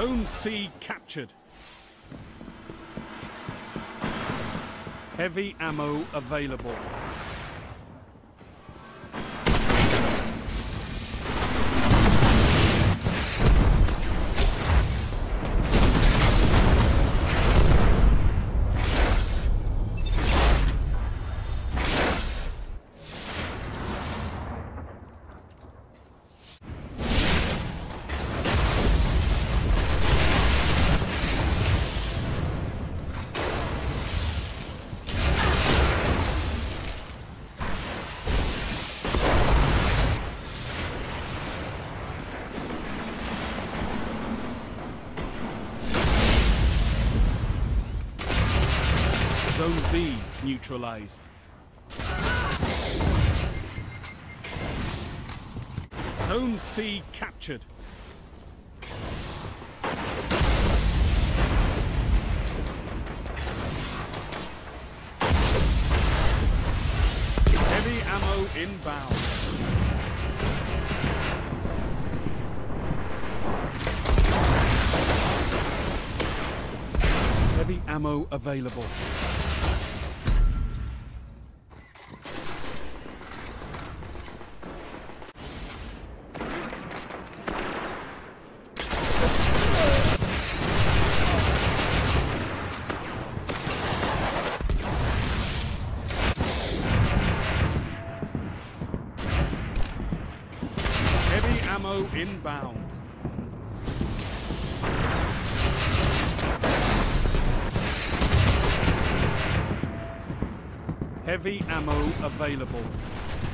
Zone C captured. Heavy ammo available. Zone B neutralized. Zone C captured. Heavy ammo inbound. Heavy ammo available. Heavy ammo inbound. Heavy ammo available.